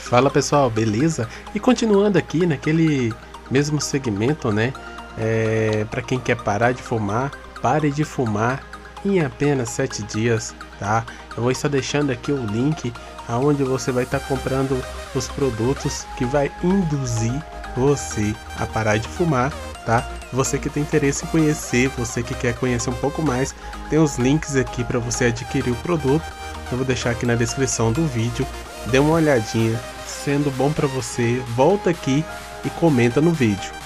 Fala pessoal, beleza? E continuando aqui naquele mesmo segmento, né? Para quem quer parar de fumar, pare de fumar em apenas 7 dias, tá? Eu vou estar deixando aqui o link aonde você vai estar comprando os produtos que vai induzir você a parar de fumar, tá? Você que tem interesse em conhecer, você que quer conhecer um pouco mais, tem os links aqui para você adquirir o produto. Eu vou deixar aqui na descrição do vídeo. Dê uma olhadinha, sendo bom para você, volta aqui e comenta no vídeo.